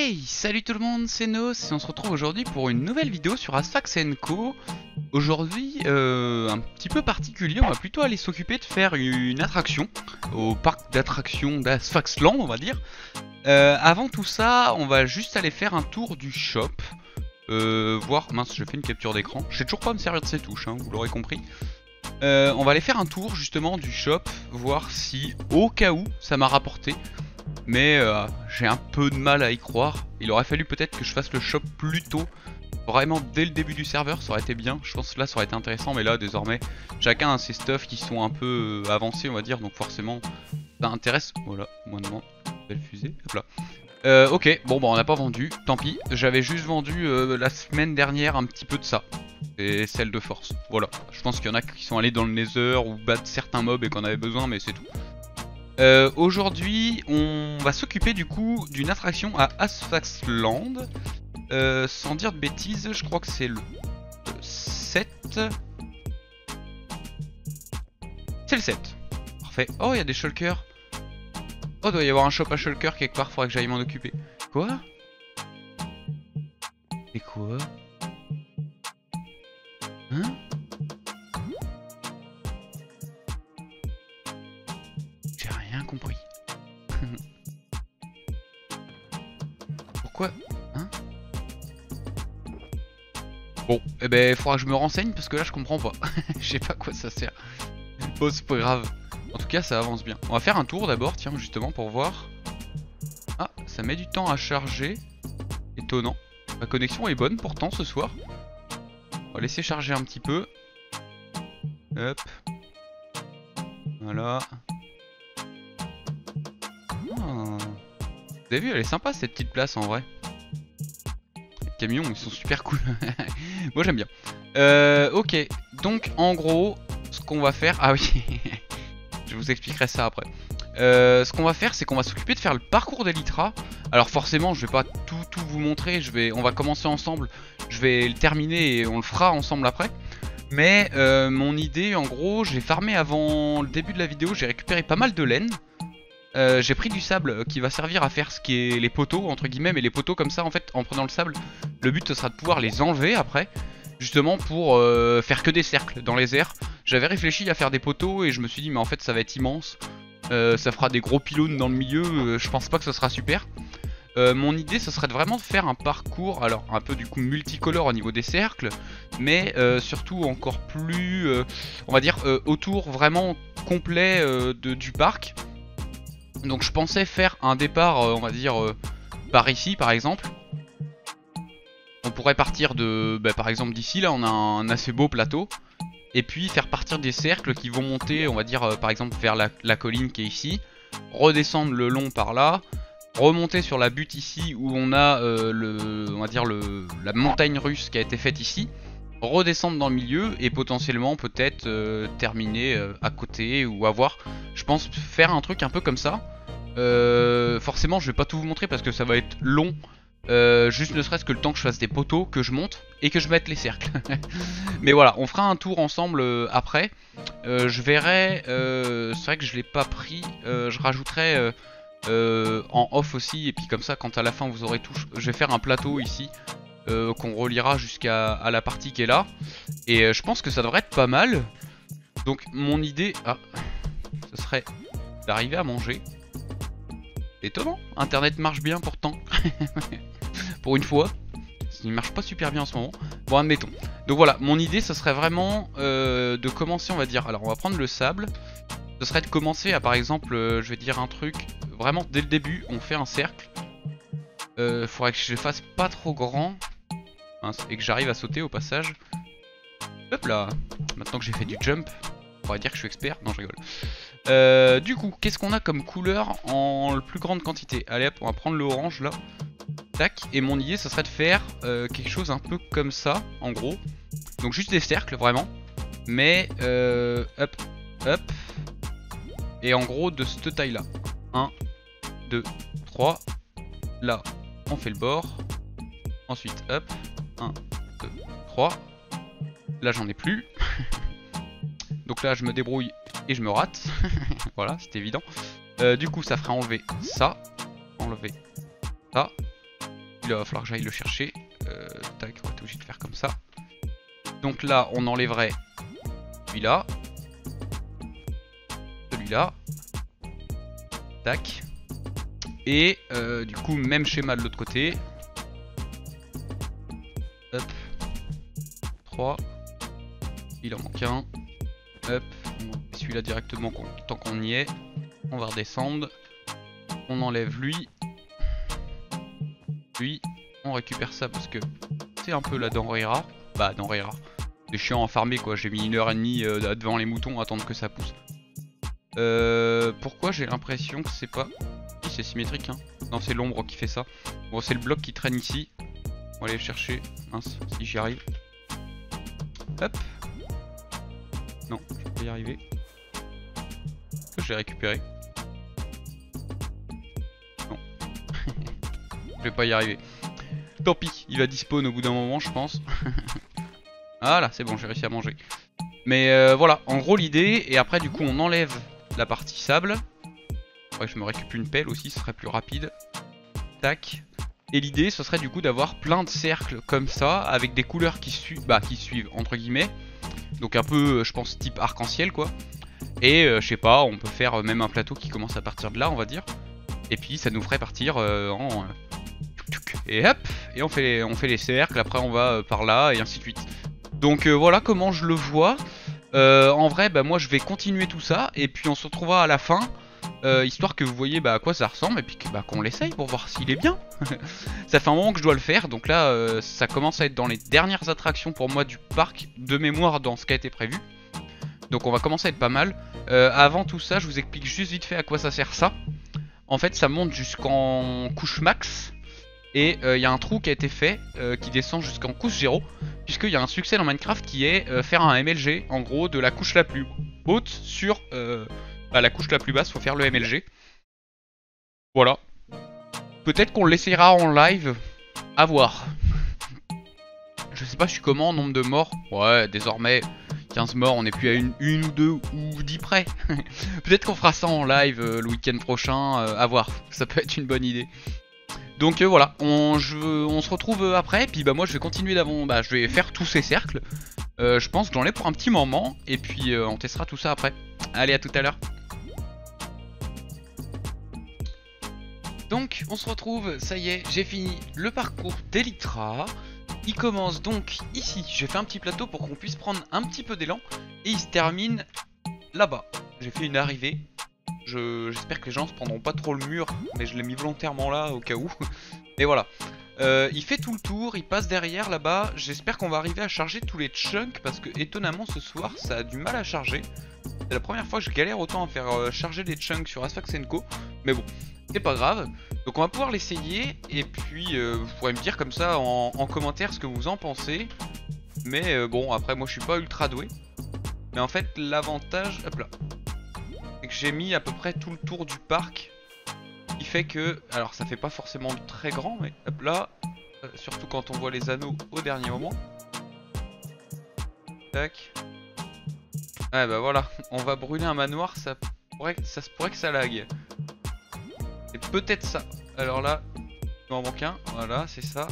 Hey, salut tout le monde, c'est Nos et on se retrouve aujourd'hui pour une nouvelle vidéo sur Asphax & Co. Aujourd'hui, un petit peu particulier, on va plutôt aller s'occuper de faire une attraction au parc d'attractions d'Asphaxland, on va dire. Avant tout ça, on va juste aller faire un tour du shop. Voir, mince, je fais une capture d'écran. Je sais toujours pas me servir de ces touches, hein, vous l'aurez compris. On va aller faire un tour justement du shop, voir si au cas où ça m'a rapporté. Mais j'ai un peu de mal à y croire. Il aurait fallu peut-être que je fasse le shop plus tôt. Vraiment dès le début du serveur, ça aurait été bien. Je pense que là ça aurait été intéressant, mais là désormais chacun a ses stuffs qui sont un peu avancés, on va dire. Donc forcément ça intéresse. Voilà, moins de monde. Belle fusée, hop là. Ok, bon bah on n'a pas vendu, tant pis. J'avais juste vendu la semaine dernière un petit peu de ça. Et celle de force, voilà. Je pense qu'il y en a qui sont allés dans le nether ou battre certains mobs et qu'on avait besoin, mais c'est tout. Aujourd'hui, on va s'occuper du coup d'une attraction à Asphaxland. Sans dire de bêtises, je crois que c'est le 7. C'est le 7. Parfait. Oh, il y a des shulkers. Oh, doit y avoir un shop à shulker quelque part, faudrait que j'aille m'en occuper. Quoi? Et quoi? Hein? J'ai rien compris. Pourquoi? Hein? Bon, eh ben, faudra que je me renseigne parce que là je comprends pas. Je sais pas à quoi ça sert. Bon, c'est pas grave. En tout cas, ça avance bien. On va faire un tour d'abord, tiens, justement, pour voir. Ah, ça met du temps à charger. Étonnant. Ma connexion est bonne pourtant ce soir. On va laisser charger un petit peu. Hop. Voilà. Oh. Vous avez vu, elle est sympa cette petite place en vrai. Les camions, ils sont super cool. Moi j'aime bien. Ok, donc en gros, ce qu'on va faire... Ah oui, je vous expliquerai ça après. Ce qu'on va faire, c'est qu'on va s'occuper de faire le parcours d'Elytra. Alors forcément, je vais pas tout vous montrer. On va commencer ensemble. Je vais le terminer et on le fera ensemble après. Mais mon idée, en gros, j'ai farmé avant le début de la vidéo. J'ai récupéré pas mal de laine. J'ai pris du sable qui va servir à faire ce qui est les poteaux entre guillemets, mais les poteaux comme ça en fait en prenant le sable, le but ce sera de pouvoir les enlever après, justement pour faire que des cercles dans les airs. J'avais réfléchi à faire des poteaux et je me suis dit mais en fait ça va être immense, ça fera des gros pylônes dans le milieu, je pense pas que ce sera super. Mon idée ce serait vraiment de faire un parcours, alors un peu du coup multicolore au niveau des cercles, mais surtout encore plus, on va dire autour vraiment complet du parc. Donc je pensais faire un départ, on va dire, par ici par exemple. On pourrait partir de, par exemple d'ici, là on a un assez beau plateau. Et puis faire partir des cercles qui vont monter, on va dire, par exemple vers la colline qui est ici. Redescendre le long par là. Remonter sur la butte ici où on a, on va dire, la montagne russe qui a été faite ici. Redescendre dans le milieu et potentiellement peut-être terminer à côté ou avoir, je pense, faire un truc un peu comme ça. Forcément je vais pas tout vous montrer parce que ça va être long, juste ne serait-ce que le temps que je fasse des poteaux, que je monte et que je mette les cercles. Mais voilà, on fera un tour ensemble après. Je verrai, c'est vrai que je l'ai pas pris, je rajouterai en off aussi, et puis comme ça quand à la fin vous aurez tout, je vais faire un plateau ici qu'on reliera jusqu'à la partie qui est là. Et je pense que ça devrait être pas mal. Donc mon idée, ce serait d'arriver à manger. Étonnant, internet marche bien pourtant. Pour une fois. Il marche pas super bien en ce moment. Bon, admettons. Donc voilà, mon idée ce serait vraiment de commencer, on va dire. Alors on va prendre le sable. Ce serait de commencer à, par exemple, je vais dire un truc. Vraiment dès le début, on fait un cercle. Faudrait que je le fasse pas trop grand. Et que j'arrive à sauter au passage. Hop là. Maintenant que j'ai fait du jump, on va dire que je suis expert. Non, je rigole. Du coup, qu'est-ce qu'on a comme couleur en plus grande quantité? Allez hop, on va prendre l'orange là. Tac. Et mon idée, ça serait de faire quelque chose un peu comme ça, en gros. Donc juste des cercles, vraiment. Mais, hop, hop. Et en gros, de cette taille là. 1, 2, 3. Là, on fait le bord. Ensuite, hop. 1, 2, 3. Là, j'en ai plus. Donc là, je me débrouille et je me rate. Voilà, c'est évident. Du coup, ça ferait enlever ça. Enlever ça. Celui-là, va falloir que j'aille le chercher. Tac, on va être obligé de faire comme ça. Donc là, on enlèverait celui-là. Celui-là. Tac. Et du coup, même schéma de l'autre côté. Hop. 3. Il en manque un. Hop. Celui-là directement tant qu'on y est. On va redescendre. On enlève lui. Lui. On récupère ça parce que c'est un peu la denrée rare. Bah, denrée rare. C'est chiant à farmer quoi. J'ai mis 1h30 devant les moutons à attendre que ça pousse. Pourquoi j'ai l'impression que c'est pas... Si, c'est symétrique hein. Non, c'est l'ombre qui fait ça. Bon, c'est le bloc qui traîne ici. On va aller le chercher. Mince, si j'y arrive. Hop. Non, je vais pas y arriver. Est-ce que je l'ai récupéré? Non. Je vais pas y arriver. Tant pis, il va despawn au bout d'un moment, je pense. Voilà, c'est bon, j'ai réussi à manger. Mais voilà, en gros l'idée, et après du coup on enlève la partie sable. Ouais, je me récupère une pelle aussi, ce serait plus rapide. Tac. Et l'idée, ce serait du coup d'avoir plein de cercles comme ça, avec des couleurs qui suivent, entre guillemets. Donc un peu, je pense, type arc-en-ciel quoi. Et je sais pas, on peut faire même un plateau qui commence à partir de là, on va dire. Et puis ça nous ferait partir en... Et hop, et on fait les cercles, après on va par là, et ainsi de suite. Donc voilà comment je le vois. En vrai, bah, moi je vais continuer tout ça, et puis on se retrouvera à la fin, histoire que vous voyez à quoi ça ressemble, et puis qu'on l'essaye pour voir s'il est bien. Ça fait un moment que je dois le faire, donc là ça commence à être dans les dernières attractions pour moi du parc, de mémoire dans ce qui a été prévu. Donc on va commencer à être pas mal. Avant tout ça, je vous explique juste vite fait à quoi ça sert ça. En fait ça monte jusqu'en couche max. Et il y a un trou qui a été fait qui descend jusqu'en couche 0. Puisqu'il y a un succès dans Minecraft qui est faire un MLG. En gros de la couche la plus haute sur la couche la plus basse. Faut faire le MLG. Voilà. Peut-être qu'on l'essayera en live. À voir. Je sais pas je suis comment en nombre de morts. Ouais désormais 15 morts. On n'est plus à une ou deux ou 10 près. Peut-être qu'on fera ça en live le week-end prochain. À voir. Ça peut être une bonne idée. Donc voilà, on se retrouve après, puis moi je vais continuer d'avant, je vais faire tous ces cercles. Je pense que j'en ai pour un petit moment, et puis on testera tout ça après. Allez, à tout à l'heure. Donc on se retrouve, ça y est, j'ai fini le parcours d'Elytra. Il commence donc ici, j'ai fait un petit plateau pour qu'on puisse prendre un petit peu d'élan, et il se termine là-bas. J'ai fait une arrivée. J'espère que les gens se prendront pas trop le mur, mais je l'ai mis volontairement là au cas où. Et voilà. Il fait tout le tour, il passe derrière là-bas. J'espère qu'on va arriver à charger tous les chunks parce que étonnamment ce soir ça a du mal à charger. C'est la première fois que je galère autant à faire charger des chunks sur Asphax & Co. Mais bon, c'est pas grave. Donc on va pouvoir l'essayer et puis vous pourrez me dire comme ça en commentaire ce que vous en pensez. Mais bon, après moi je suis pas ultra doué. Mais en fait l'avantage... Hop là. Que j'ai mis à peu près tout le tour du parc, qui fait que, alors ça fait pas forcément très grand, mais hop là, surtout quand on voit les anneaux au dernier moment. Tac. Ah bah voilà, on va brûler un manoir, ça se pourrait que ça lag. C'est peut-être ça. Alors là, il m'en manque un, voilà, c'est ça.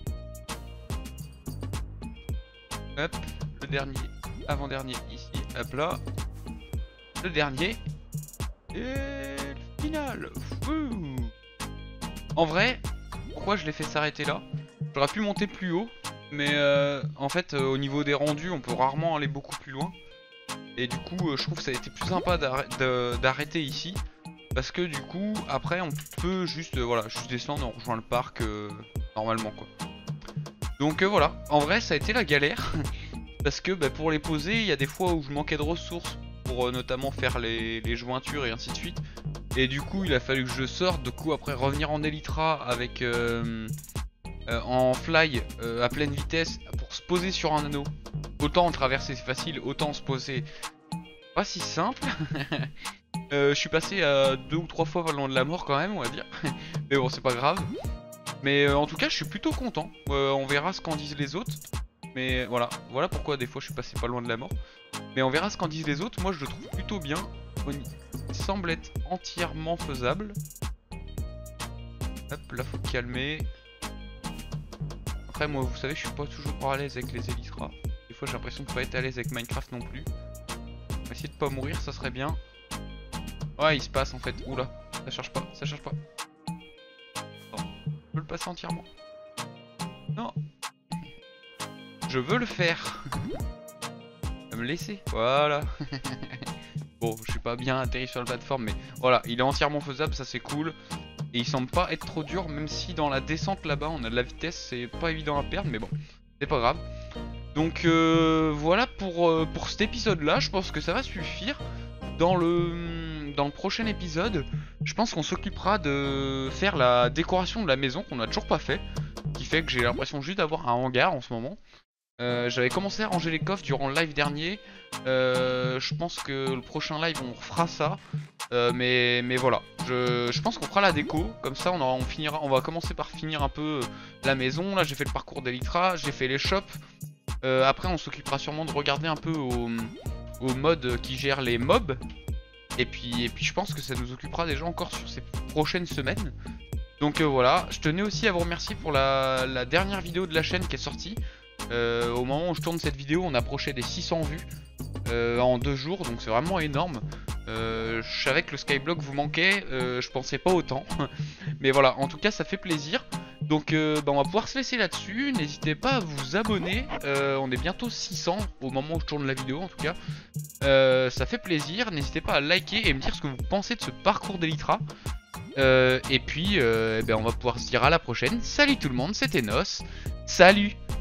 Hop, le dernier, avant-dernier ici, hop là. Le dernier. Et le final. Wouh. En vrai, pourquoi je l'ai fait s'arrêter là? J'aurais pu monter plus haut. Mais en fait, au niveau des rendus, on peut rarement aller beaucoup plus loin. Et du coup, je trouve que ça a été plus sympa d'arrêter ici. Parce que du coup, après, on peut juste, voilà, juste descendre et on rejoint le parc normalement quoi. Donc voilà, en vrai, ça a été la galère. Parce que pour les poser, il y a des fois où je manquais de ressources. Pour notamment faire les jointures et ainsi de suite. Et du coup il a fallu que je sorte, du coup après revenir en Elytra avec en fly à pleine vitesse pour se poser sur un anneau. Autant en traverser c'est facile, autant se poser pas si simple. Je suis passé à 2 ou 3 fois pas loin de la mort quand même on va dire. Mais bon c'est pas grave. Mais en tout cas je suis plutôt content. On verra ce qu'en disent les autres. Mais voilà pourquoi des fois je suis passé pas loin de la mort. Mais on verra ce qu'en disent les autres, moi je le trouve plutôt bien. Il semble être entièrement faisable. Hop, là faut calmer. Après moi vous savez je suis pas toujours à l'aise avec les Elytras. Des fois j'ai l'impression de pas être à l'aise avec Minecraft non plus. On va essayer de pas mourir, ça serait bien. Ouais il se passe en fait, oula, ça charge pas, ça charge pas. Non, je veux le passer entièrement. Non. Je veux le faire. Va me laisser, voilà. Bon je suis pas bien atterri sur la plateforme mais voilà, il est entièrement faisable, ça c'est cool. Et il semble pas être trop dur, même si dans la descente là-bas on a de la vitesse, c'est pas évident à perdre, mais bon, c'est pas grave. Donc voilà pour cet épisode là, je pense que ça va suffire. Dans le prochain épisode, je pense qu'on s'occupera de faire la décoration de la maison qu'on a toujours pas fait. Qui fait que j'ai l'impression juste d'avoir un hangar en ce moment. J'avais commencé à ranger les coffres durant le live dernier. Je pense que le prochain live on refera ça. Mais voilà, je pense qu'on fera la déco. Comme ça on finira, on va commencer par finir un peu la maison. Là j'ai fait le parcours d'Elytra, j'ai fait les shops. Après on s'occupera sûrement de regarder un peu au mode qui gère les mobs. Et puis je pense que ça nous occupera déjà encore sur ces prochaines semaines. Donc voilà, je tenais aussi à vous remercier pour la dernière vidéo de la chaîne qui est sortie. Au moment où je tourne cette vidéo, on approchait des 600 vues en 2 jours, donc c'est vraiment énorme. Je savais que le Skyblock vous manquait, je pensais pas autant. Mais voilà, en tout cas ça fait plaisir. Donc on va pouvoir se laisser là-dessus. N'hésitez pas à vous abonner, on est bientôt 600 au moment où je tourne la vidéo en tout cas. Ça fait plaisir, n'hésitez pas à liker et me dire ce que vous pensez de ce parcours d'Elytra. Et puis on va pouvoir se dire à la prochaine. Salut tout le monde, c'était Nos. Salut!